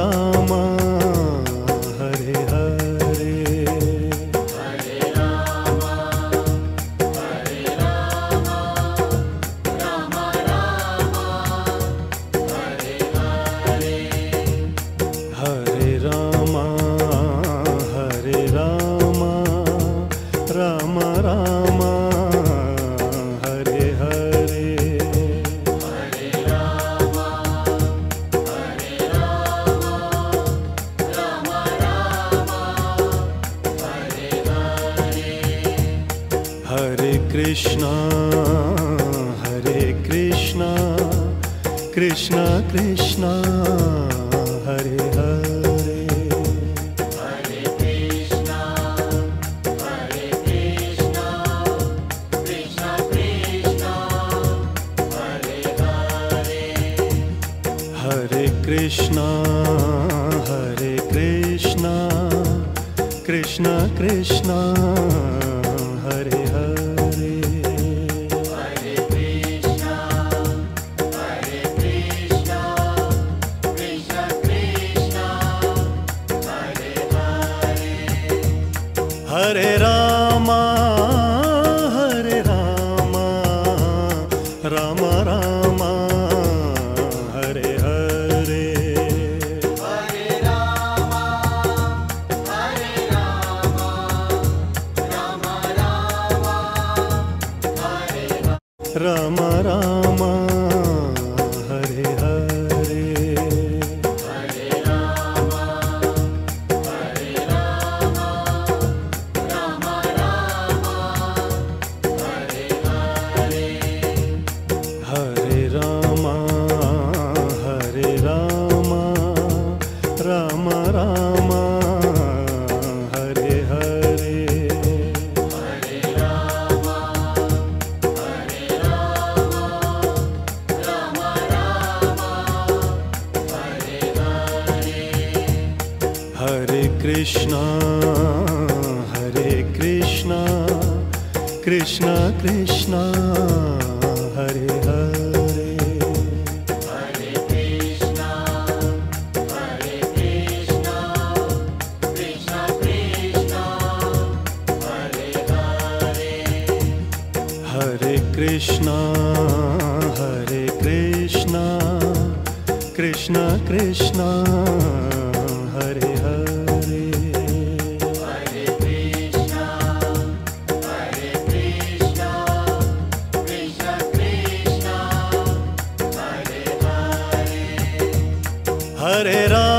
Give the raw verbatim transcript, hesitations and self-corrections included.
Ram Hare Hare Hare Ram Hare Ram Ram Ram Hare Hare Hare Ram Hare Ram Ram Ram Hare Hare Hare Ram Hare Ram Ram Ram Hare Hare Hare Krishna Hare Krishna Krishna Krishna Hare Hare Hare Krishna Hare Krishna Krishna Krishna Hare Hare Hare Krishna Hare Krishna Krishna Krishna Hare Hare Hare Krishna Hare Krishna Krishna Krishna Hare Hare Hare Ram Hare Ram Ram Ram Hare Hare Hare Ram Hare Ram Ram Ram Hare Hare Ram Ram Hare Hare Hare Ram Hare Ram Ram Ram Hare Hare Hare Ram Hare Ram Ram Ram Hare Hare Hare Ram Hare Ram Ram Ram Hare Hare Hare Krishna Hare Krishna Krishna Krishna Hare Hare Hare Krishna Hare Krishna Krishna Krishna Hare Hare Hare Krishna Hare Krishna Krishna Krishna Hare Hare Hare Krishna Hare Krishna Krishna Krishna Hare Hare Hare Ram